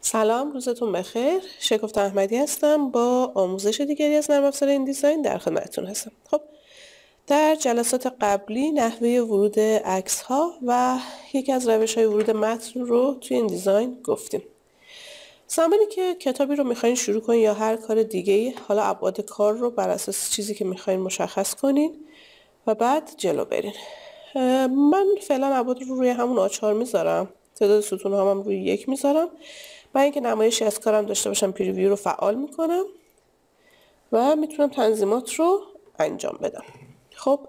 سلام، روزتون بخیر. شکفته احمدی هستم. با آموزش دیگری از نرم افزار این دیزاین در خدمتتون هستم. خب، در جلسات قبلی نحوه ورود عکس ها و یکی از روش های ورود متن رو توی این دیزاین گفتیم. زمانی که کتابی رو میخواین شروع کنین یا هر کار دیگه‌ای، حالا ابعاد کار رو بر اساس چیزی که میخواین مشخص کنین و بعد جلو برین. من فعلا ابعاد رو روی همون آچار میذارم. تعداد ستون هم روی 1 میذارم. برای اینکه نمایشی از کارم داشته باشم پریویو رو فعال میکنم و میتونم تنظیمات رو انجام بدم. خب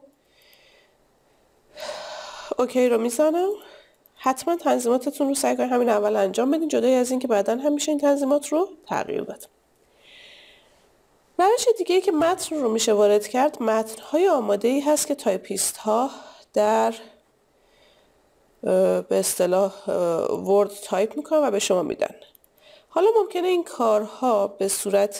اوکی رو میزنم. حتما تنظیماتتون رو سعی کنید همین اول انجام بدین، جدای از اینکه بعداً هم میشه این تنظیمات رو تغییر داد. روش دیگه‌ای که متن رو میشه وارد کرد، متن‌های آماده‌ای هست که تایپیست ها در به اصطلاح ورد تایپ میکنن و به شما میدن. حالا ممکنه این کارها به صورت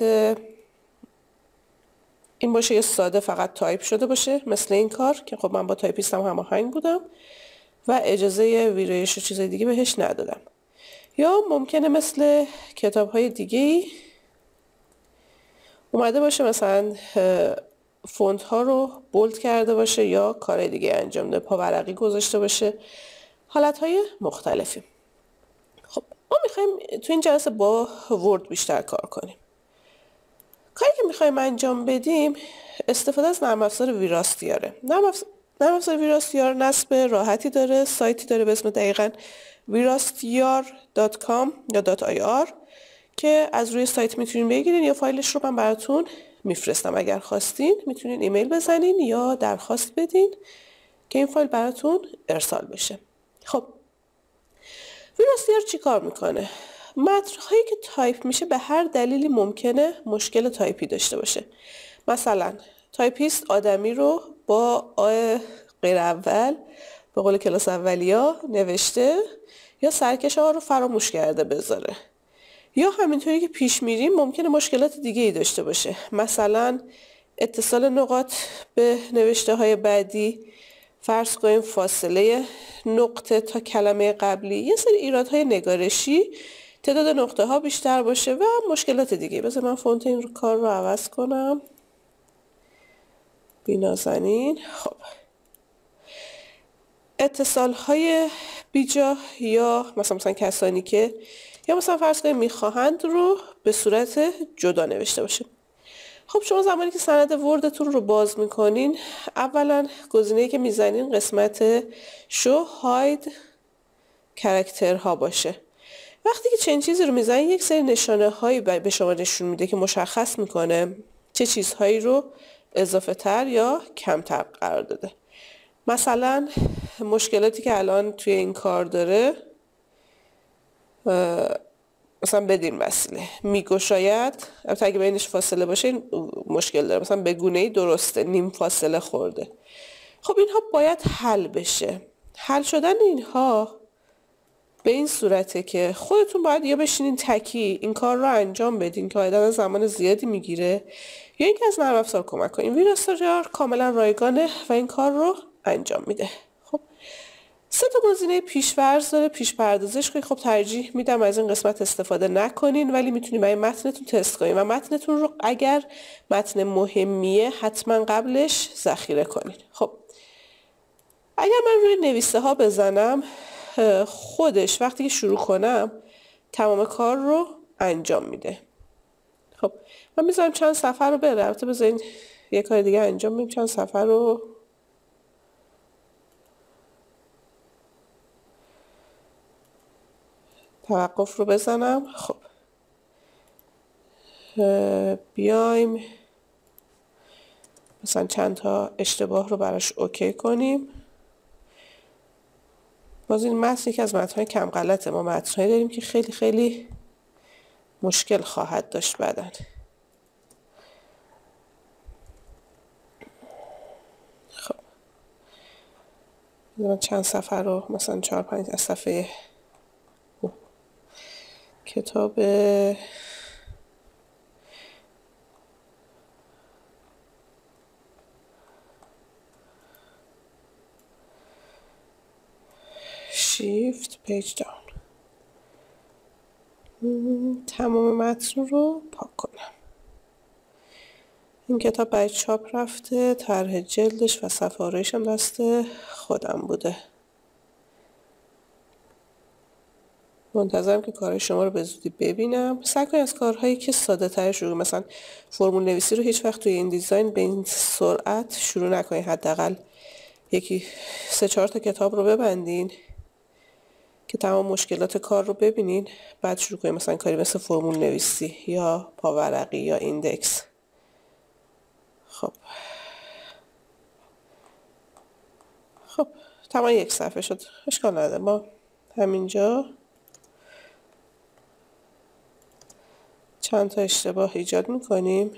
این باشه یا ساده فقط تایپ شده باشه، مثل این کار که خب من با تایپیستم هماهنگ بودم و اجازه ویرایش و چیزای دیگه بهش ندادم. یا ممکنه مثل کتاب‌های دیگه‌ای اومده باشه مثلا فونت ها رو بولد کرده باشه یا کار دیگه انجام ده، پاورقی گذاشته باشه، حالت‌های مختلفی. خب ما میخوایم تو این جلسه با ورد بیشتر کار کنیم. کاری که میخوایم انجام بدیم استفاده از نرم افزار ویراستیاره. نرم افزار ویراستیار نصب راحتی داره، سایتی داره به اسم دقیقاً virastiyar.com یا .ir که از روی سایت میتونین بگیرین یا فایلش رو من براتون میفرستم. اگر خواستین میتونین ایمیل بزنین یا درخواست بدین که این فایل براتون ارسال بشه. خب ویراستیار چی کار میکنه؟ متن‌هایی که تایپ میشه به هر دلیلی ممکنه مشکل تایپی داشته باشه. مثلا تایپیست آدمی رو با آ غیر اول به قول کلاس اولیا نوشته یا سرکش آ رو فراموش کرده بذاره، یا همینطوری که پیش میریم ممکنه مشکلات دیگه ای داشته باشه، مثلا اتصال نقاط به نوشته های بعدی، فرض کنیم فاصله نقطه تا کلمه قبلی، یه سری ایرادهای نگارشی، تعداد نقطه ها بیشتر باشه و مشکلات دیگه. بذار من فونت این کار رو عوض کنم، بینازنین. خب اتصال های بیجا یا مثلا کسانی که یا مثلا فرض کنیم میخواهند رو به صورت جدا نوشته باشه. خب شما زمانی که سند وردتون رو باز میکنین، اولا گزینه‌ای که میزنین قسمت شو هاید کرکترها باشه. وقتی که چنین چیزی رو میزنین یک سری نشانه هایی به شما نشون میده که مشخص میکنه چه چیزهایی رو اضافه تر یا کمتر قرار داده. مثلا مشکلاتی که الان توی این کار داره مثلا بدین وسیله میگشاید، البته اگه بینش فاصله باشه این مشکل داره، مثلا به گونه‌ای درسته نیم فاصله خورده. خب اینها باید حل بشه. حل شدن اینها به این صورته که خودتون باید یا بشینین تکی این کار رو انجام بدین که قاعدتا زمان زیادی میگیره، یا اینکه از نرم افزار کمک کنین. ویراستیار کاملا رایگانه و این کار رو انجام میده. خب 3 تا گزینه پیش‌فرض داره، پیش پردازش کنید. خب ترجیح میدم از این قسمت استفاده نکنین، ولی میتونید برای متنتون تست کنین و متنتون رو اگر متن مهمیه حتما قبلش ذخیره کنین. خب اگر من روی نویسه ها بزنم، خودش وقتی که شروع کنم تمام کار رو انجام میده. خب من میذارم چند صفحه رو بره. البته بذارین یه کار دیگه انجام بدیم، چند صفحه رو توقف رو بزنم. خب بیایم مثلا چند تا اشتباه رو براش اوکی کنیم. باز این متن یکی از متن‌های کم غلطه. ما متن‌هایی داریم که خیلی خیلی مشکل خواهد داشت بعداً. خب من چند صفحه رو مثلا 4-5 از صفحه کتاب shift page down تمام متن رو پاک کنم. این کتاب برای چاپ رفته، طرح جلدش و صفحه آرایش هم دست خودم بوده. منتظرم که کارهای شما رو به زودی ببینم. سعی کنید از کارهایی که ساده تر شروع، مثلا فرمول نویسی رو هیچ وقت توی این دیزاین به این سرعت شروع نکنید. حداقل یکی 3-4 تا کتاب رو ببندین که تمام مشکلات کار رو ببینین، بعد شروع کنید مثلا کاری مثل فرمول نویسی یا پاورقی یا ایندکس. خب تمام یک صفحه شد، اشکال نداره. ما همینجا چند تا اشتباه ایجاد میکنیم.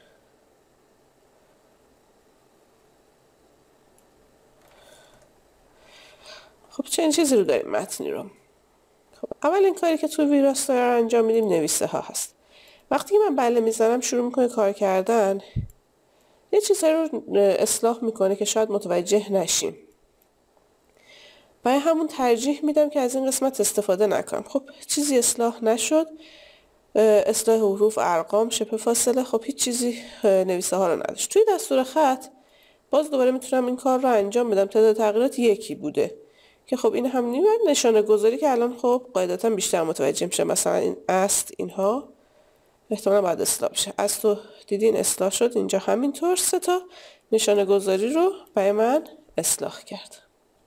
خب چند چیزی رو داریم متنی رو. خب اولین کاری که تو ویراستار انجام میدیم نویسه ها هست. وقتی که من بله میزنم شروع میکنه کار کردن، یه چیزایی رو اصلاح میکنه که شاید متوجه نشیم. برای همون ترجیح میدم که از این قسمت استفاده نکنم. خب چیزی اصلاح نشد، اصلاح حروف، ارقام، شبه فاصله، خب هیچ چیزی نویسه ها رو نداشت. توی دستور خط باز دوباره میتونم این کار رو انجام بدم. تعداد تغییرات یکی بوده که خب این هم نیمه نشانه گذاری که الان خب قاعدتا بیشتر متوجه میشه. مثلا این است، اینها احتمالا باید اصلاح بشه. است رو دیدین اصلاح شد، اینجا همینطور 3 تا نشانه گذاری رو برای من اصلاح کرد.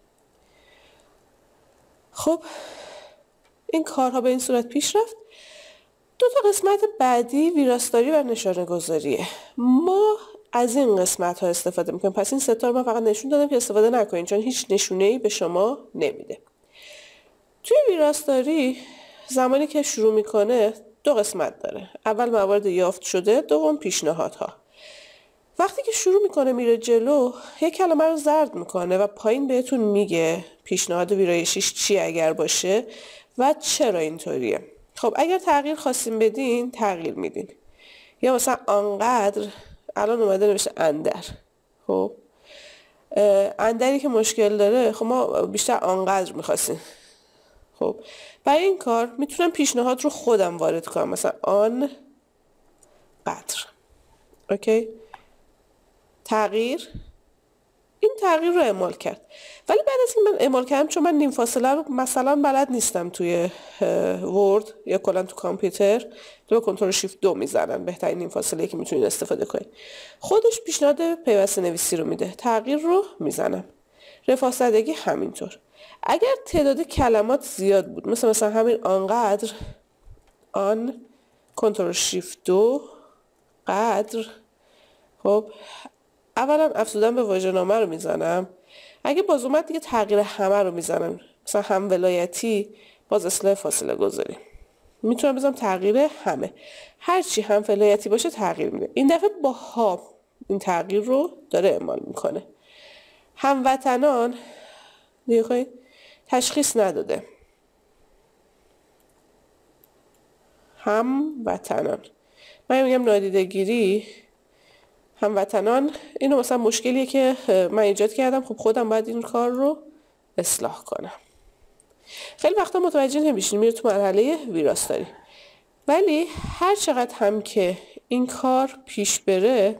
خب این کارها به این صورت پیش رفت. 2 تا قسمت بعدی ویراستاری و نشانه گذاریه. ما از این قسمت ها استفاده میکنیم. پس این 3 تا رو من فقط نشون دادم که استفاده نکنین، چون هیچ نشونه‌ای به شما نمیده. توی ویراستاری زمانی که شروع میکنه 2 قسمت داره. اول موارد یافت شده، دوم پیشنهادها. وقتی که شروع میکنه میره جلو، یک کلمه رو زرد میکنه و پایین بهتون میگه پیشنهاد ویرایشیش چی اگر باشه و چرا اینطوریه. خب اگر تغییر خواستیم بدین تغییر میدین. یا مثلا آنقدر، الان اومده نوشته اندر. خب اندری که مشکل داره، خب ما بیشتر آنقدر میخواستیم. خب برای این کار میتونم پیشنهاد رو خودم وارد کنم، مثلا آن قدر. اوکی، تغییر، این تغییر رو اعمال کرد. ولی بعد از این من اعمال کردم، چون من نیم فاصله رو مثلا بلد نیستم توی ورد یا کلا تو کامپیوتر، تو کنترل شیفت 2 میزنن، بهترین نیم فاصله که میتونید استفاده کنید. خودش پیشنهاد پیوسته نویسی رو میده، تغییر رو میزنم. رفاه زدگی همینطور. اگر تعداد کلمات زیاد بود، مثلا همین آنقدر، آن کنترل شیفت 2 قدر، خب اولا افزودن به واژه‌نامه رو میزنم. اگه باز اومد دیگه تغییر همه رو میزنم. مثلا هم ولایتی، باز اصلاح فاصله گذاری. میتونم بزنم تغییر همه. هرچی هم ولایتی باشه تغییر میده. این دفعه با ها این تغییر رو داره اعمال میکنه. هموطنان دیگه تشخیص نداده. هموطنان، من میگم نادیده گیری هموطنان. اینو مثلا مشکلیه که من ایجاد کردم، خب خودم باید این کار رو اصلاح کنم. خیلی وقتا متوجه نمیشین، میره تو مرحله ویراستاری. ولی هر چقدر هم که این کار پیش بره،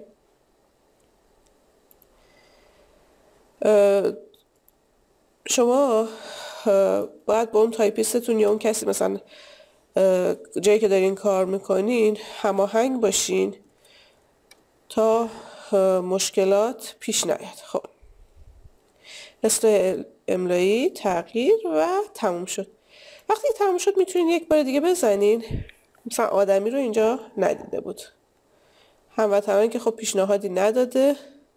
شما باید با اون تایپیستتون یا اون کسی مثلا جایی که دارین کار میکنین هماهنگ باشین تا مشکلات پیش نیاد. خب اصلاح املایی، تغییر و تموم شد. وقتی تموم شد میتونین یک بار دیگه بزنین. مثلا آدمی رو اینجا ندیده بود، هموطنان که خب پیشنهادی نداده.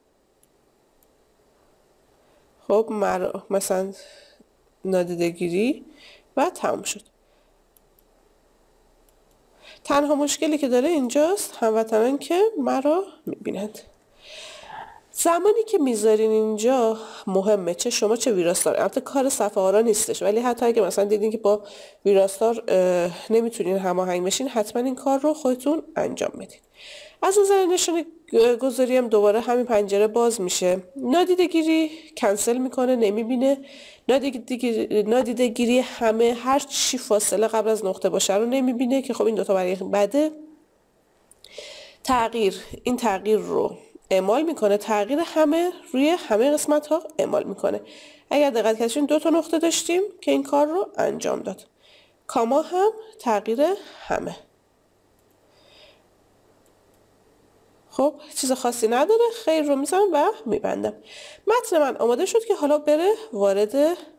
خب مثلا نادیده گیری و تموم شد. تنها مشکلی که داره اینجاست، هموطنان که مرا میبینند. زمانی که میذارین اینجا مهمه، چه شما چه ویراستار. البته کار صفحه آرا نیستش، ولی حتی اگه مثلا دیدین که با ویراستار نمیتونین هماهنگ بشین، حتما این کار رو خودتون انجام بدین. از نظر نشانه گذاری هم دوباره همین پنجره باز میشه. نادیده گیری کنسل میکنه، نمیبینه. نادیده گیری همه هر چی فاصله قبل از نقطه باشه رو نمیبینه که خب این دوتا برای بده. این تغییر رو اعمال میکنه، تغییر همه روی همه قسمت ها اعمال میکنه. اگر دقت کردین 2 تا نقطه داشتیم که این کار رو انجام داد. کاما هم تغییر همه. خب چیز خاصی نداره، خیر رو میزنم و میبندم. متن من آماده شد که حالا بره وارد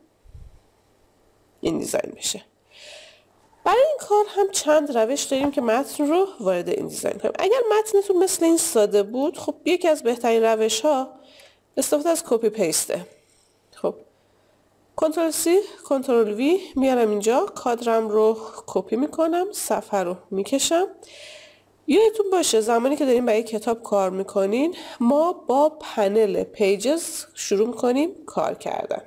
این دیزاین بشه. برای این کار هم چند روش داریم که متن رو وارد این دیزاین کنیم. اگر متنتون مثل این ساده بود، خب یکی از بهترین روش ها استفاده از کپی پیسته. خب کنترل سی کنترل وی میارم اینجا، کادرم رو کپی میکنم، صفحه رو میکشم. یادتون باشه زمانی که داریم برای کتاب کار میکنین ما با پنل پیجز شروع میکنیم کار کردن.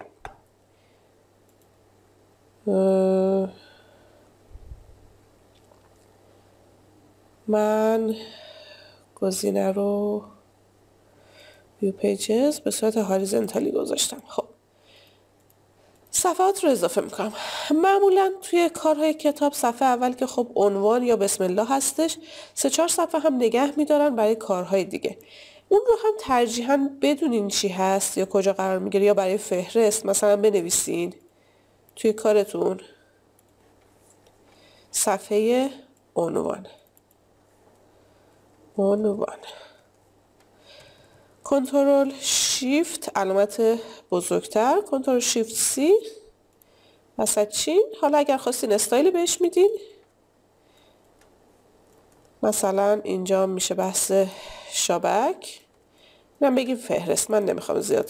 من گزینه رو ویو پیجز به صورت هاریزنتالی گذاشتم. خب صفحات رو اضافه میکنم. معمولا توی کارهای کتاب صفحه اول که خب عنوان یا بسم الله هستش، 3-4 صفحه هم نگه میدارن برای کارهای دیگه. اون رو هم ترجیحاً بدونین چی هست یا کجا قرار میگیره، یا برای فهرست مثلا بنویسین توی کارتون صفحه عنوان. کنترل شیفت علامت بزرگتر، کنترل شیفت سی وسط چین. حالا اگر خواستین استایل بهش میدین، مثلا اینجا میشه بحث شابک، من بگیم فهرست، من نمیخوام زیاد.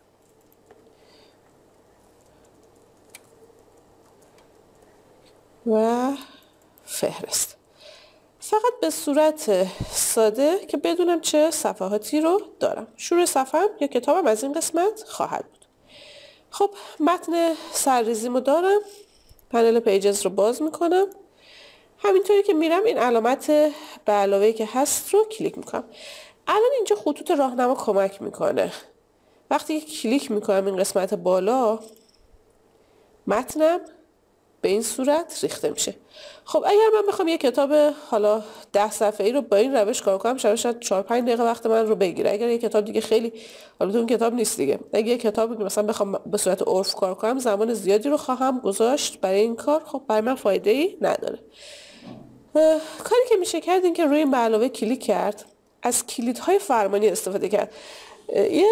و فهرست فقط به صورت ساده که بدونم چه صفحاتی رو دارم. شروع صفحه‌ام یا کتابم از این قسمت خواهد بود. خب متن سرریزیمو دارم، پنل پیجز رو باز میکنم. همینطوری که میرم این علامت به علاوه که هست رو کلیک میکنم. الان اینجا خطوط راهنما کمک میکنه. وقتی که کلیک میکنم این قسمت بالا، متنم به این صورت ریخته میشه. خب اگر من بخوام یه کتاب حالا 10 صفحه‌ای رو با این روش کار کنم، شاید 4-5 دقیقه وقت من رو بگیره. اگر یه کتاب دیگه خیلی حالا اون کتاب نیست دیگه، اگه یه کتابی که مثلا بخوام به صورت عرف کار کنم، زمان زیادی رو خواهم گذاشت برای این کار. خب برای من فایده‌ای نداره. کاری که میشه کرد این که روی این به علاوه کلیک کرد، از کلیدهای فرمانی استفاده کرد. یه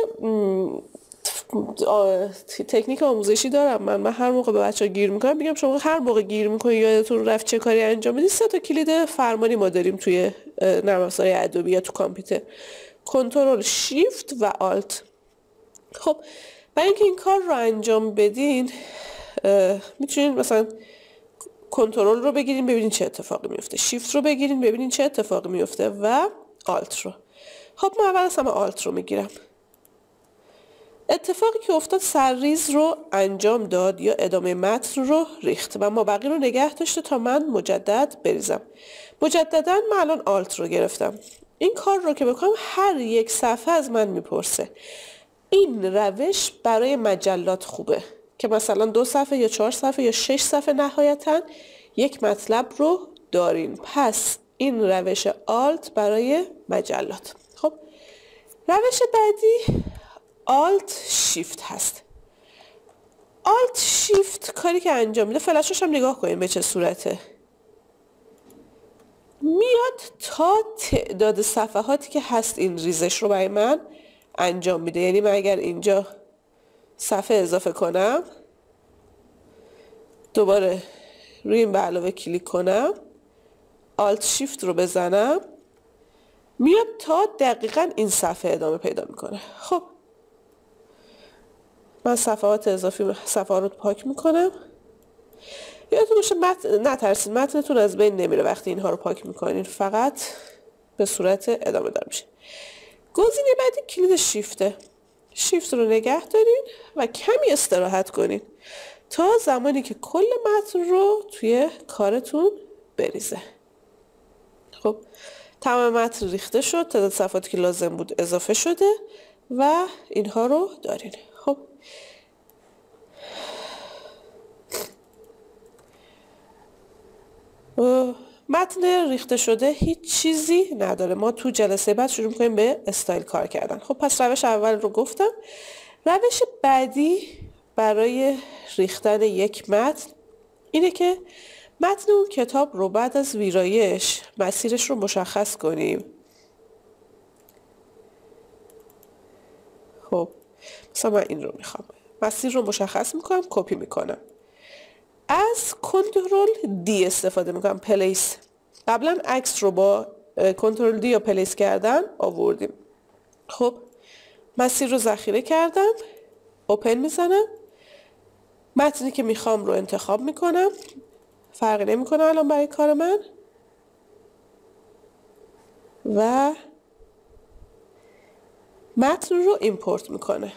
تکنیک آموزشی دارم من هر موقع به بچه‌ها گیر میکنم میگم شما هر موقع گیر میکنی یادتون رفت چه کاری انجام بدید، 3 تا کلید فرمانی ما داریم توی نرم افزارهای ادوبی یا تو کامپیوتر: کنترل شیفت و آلت. خب برای اینکه این کار رو انجام بدین میتونین مثلا کنترل رو بگیرین ببینین چه اتفاقی میفته، شیفت رو بگیرین ببینین چه اتفاقی میفته و آلت رو. خب من اول از همه آلت رو میگیرم. اتفاقی که افتاد سرریز رو انجام داد یا ادامه متن رو ریخت و مابقی رو نگه داشته تا من مجدد بریزم. مجددا من الان آلت رو گرفتم. این کار رو که بکنم هر یک صفحه از من میپرسه. این روش برای مجلات خوبه که مثلا 2 صفحه یا 4 صفحه یا 6 صفحه نهایتا یک مطلب رو دارین. پس این روش آلت برای مجلات. خب روش بعدی آلت شیفت هست. آلت شیفت کاری که انجام میده، فلشش هم نگاه کنیم به چه صورته. میاد تا تعداد صفحاتی که هست این ریزش رو برای من انجام میده. یعنی من اگر اینجا صفحه اضافه کنم، دوباره روی این به علاوه کلیک کنم، آلت شیفت رو بزنم، میاد تا دقیقاً این صفحه ادامه پیدا میکنه. خب من صفحات اضافی صفحه رو پاک میکنم. یادتون باشه نترسید، متنتون از بین نمیره وقتی اینها رو پاک میکنین، فقط به صورت ادامه دار میشه. گزینه بعدی کلید شیفته. شیفت رو نگه دارین و کمی استراحت کنین تا زمانی که کل متن رو توی کارتون بریزه. خب تمام متن ریخته شد، تعداد صفحاتی که لازم بود اضافه شده و اینها رو دارین. خب متن ریخته شده هیچ چیزی نداره. ما تو جلسه بعد شروع می‌کنیم به استایل کار کردن. خب پس روش اول رو گفتم. روش بعدی برای ریختن یک متن اینه که متن اون کتاب رو بعد از ویرایش مسیرش رو مشخص کنیم. خب مثلا من این رو میخوام، مسیر رو مشخص میکنم، کپی میکنم، از کنترل دی استفاده میکنم، پلیس. قبلا عکس رو با کنترل دی یا پلیس کردن آوردیم. خب مسیر رو ذخیره کردم، اوپن میزنم، متنی که میخوام رو انتخاب میکنم، فرقی نمیکنه الان برای کار من، و متن رو ایمپورت میکنه.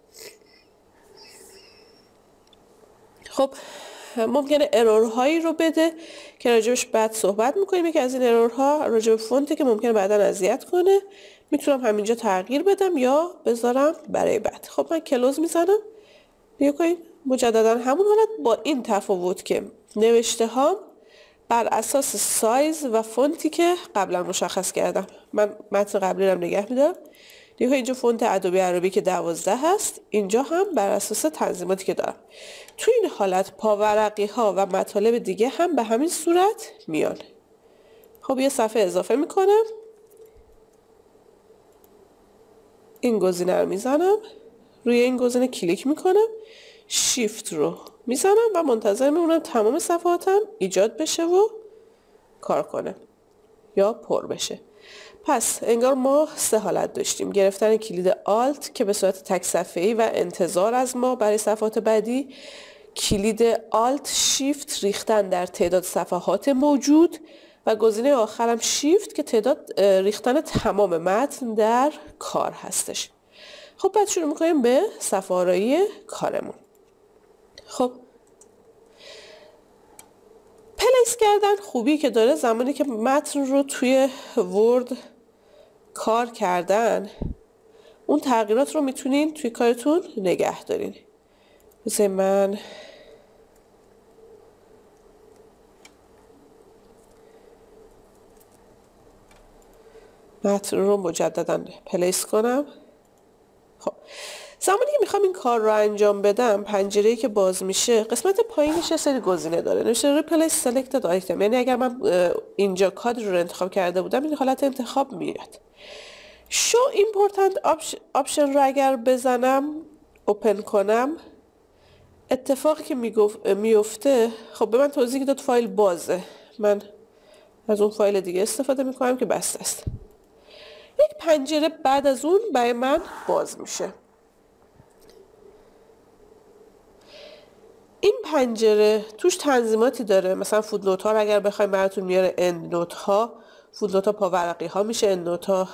خب ممکنه ارورهایی رو بده که راجبش بعد صحبت میکنیم. یکی از این ارورها راجب فونته که ممکنه بعداً اذیت کنه، میتونم همینجا تغییر بدم یا بذارم برای بعد. خب من کلوز میزنم، نگاه کنید مجددا همون حالت، با این تفاوت که نوشته هام بر اساس سایز و فونتی که قبلا مشخص کردم. من متن قبلی رو نگه میدارم. دیگه اینجا فونت ادوبی عربی که 12 هست، اینجا هم بر اساس تنظیماتی که دارم. تو این حالت پاورقی ها و مطالب دیگه هم به همین صورت میان. خب یه صفحه اضافه میکنم، این گزینه رو میزنم، روی این گزینه کلیک میکنم، شیفت رو میزنم و منتظر میمونم تمام صفحاتم ایجاد بشه و کار کنه یا پر بشه. پس انگار ما 3 حالت داشتیم: گرفتن کلید آلت که به صورت تک صفحه‌ای و انتظار از ما برای صفحات بعدی، کلید آلت شیفت ریختن در تعداد صفحات موجود، و گزینه آخرم شیفت که تعداد ریختن تمام متن در کار هستش. خب بعد شروع میکنیم به صفحه آرایی کارمون. خب پلیس کردن خوبی که داره، زمانی که متن رو توی ورد کار کردن اون تغییرات رو میتونین توی کارتون نگه دارین. مثل من متن رو مجددا پلیس کنم. خب زمانی که میخوام این کار رو انجام بدم، پنجره‌ای که باز میشه قسمت پایینش یه سری گزینه داره، نوشته Replace Selected Item. یعنی اگر من اینجا کادر رو انتخاب کرده بودم این حالت انتخاب میاد. Show Important Option رو اگر بزنم، اوپن کنم، اتفاقی که میفته، خب به من توضیح داد فایل بازه، من از اون فایل دیگه استفاده میکنم که بسته است. یک پنجره بعد از اون برای من باز میشه. این پنجره توش تنظیماتی داره، مثلا فوتنوت ها رو اگر بخوایم براتون میاره، اند نوت ها، فوتنوت ها پاورقی ها میشه، اند نوت ها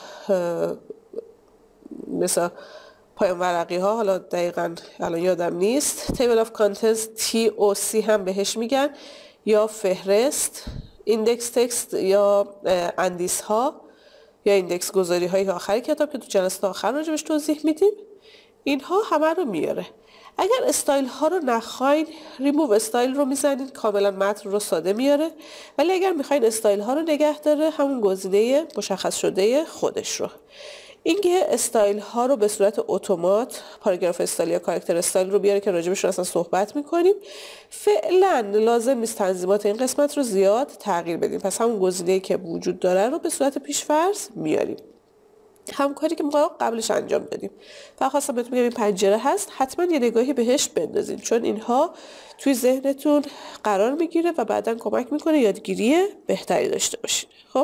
مثلا پایان ورقی ها، حالا دقیقاً الان یادم نیست. تیبل آف کانتنتس TOC هم بهش میگن، یا فهرست، ایندکس تکست یا اندیس ها، یا ایندکس گذاری های آخر کتاب که تو جلسه آخر راجبش توضیح میدیم. اینها همه رو میاره. اگر استایل ها رو نخواین، ریموو استایل رو میزنین، کاملا متن رو ساده میاره. ولی اگر میخواین استایل ها رو نگه داره، همون گزینه مشخص شده خودش رو. اینکه استایل ها رو به صورت اتومات، پاراگراف استایل یا کاراکتر استایل رو بیاره که راجبش اصلا صحبت میکنیم. فعلا لازم نیست تنظیمات این قسمت رو زیاد تغییر بدیم، پس همون گزینه‌ای که وجود داره رو به صورت پیش‌فرض میاریم. همون کاری که ما قبلش انجام دادیم. فقط خواستم بهتون بگم این پنجره هست، حتما یه نگاهی بهش بندازین، چون اینها توی ذهنتون قرار میگیره و بعداً کمک میکنه یادگیری بهتری داشته باشین. خب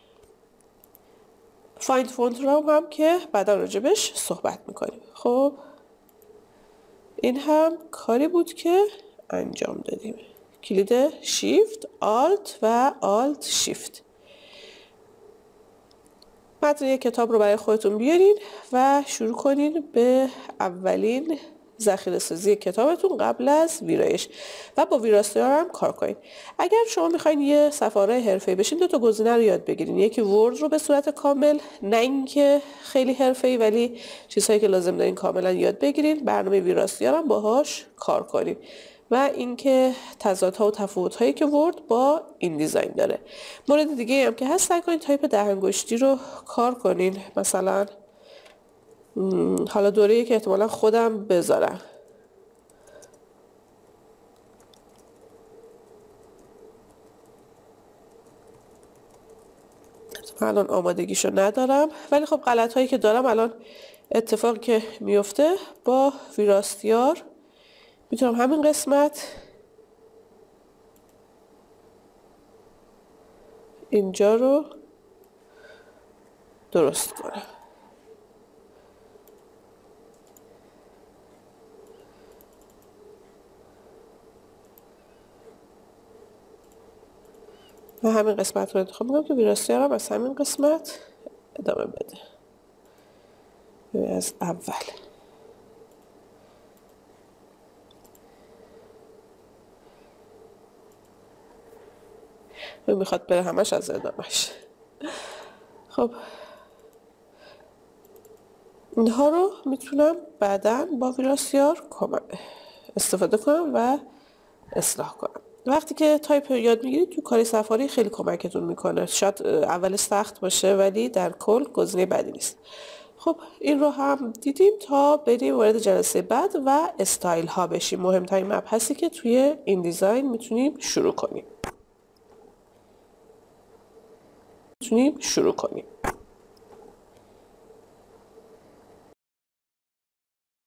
فایند فونت رو هم که بعدا راجبش صحبت میکنیم. خب این هم کاری بود که انجام دادیم. کلید شیفت آلت و آلت شیفت. متن یک کتاب رو برای خودتون بیارین و شروع کنین به اولین ذخیره سازی کتابتون قبل از ویرایش و با ویراستار هم کار کنید. اگر شما میخواین یه صفحه آرای حرفه‌ای بشین، 2 تا گزینه رو یاد بگیرین. یکی ورد رو به صورت کامل، نه اینکه خیلی حرفه‌ای ولی چیزهایی که لازم دارین کاملا یاد بگیرین، برنامه ویراستار هم باهاش کار کنین و اینکه تضادها و تفاوت‌هایی که ورد با این دیزاین داره. مورد دیگه هم که هست، سعی کنین تایپ 10 انگشتی رو کار کنین. مثلا حالا دوره‌ای که احتمالا خودم بذارم، الان آمادگیشو ندارم، ولی خب غلط هایی که دارم الان، اتفاقی که میفته با ویراستیار میتونم همین قسمت اینجا رو درست کنم. و همین قسمت رو انتخاب میکنم که ویراستیارم از همین قسمت ادامه بده. از اول میخواد بره همش از ادامهش. خب اینها رو میتونم بعداً با ویراستیار استفاده کنم و اصلاح کنم. وقتی که تایپ یاد میگیرید تو کار سفاری خیلی کمکتون میکنه. شاید اول سخت باشه ولی در کل گزینه بدی نیست. خب این رو هم دیدیم تا بریم وارد جلسه بعد و استایل ها بشیم. مهمترین مبحثی که توی این دیزاین میتونیم شروع کنیم.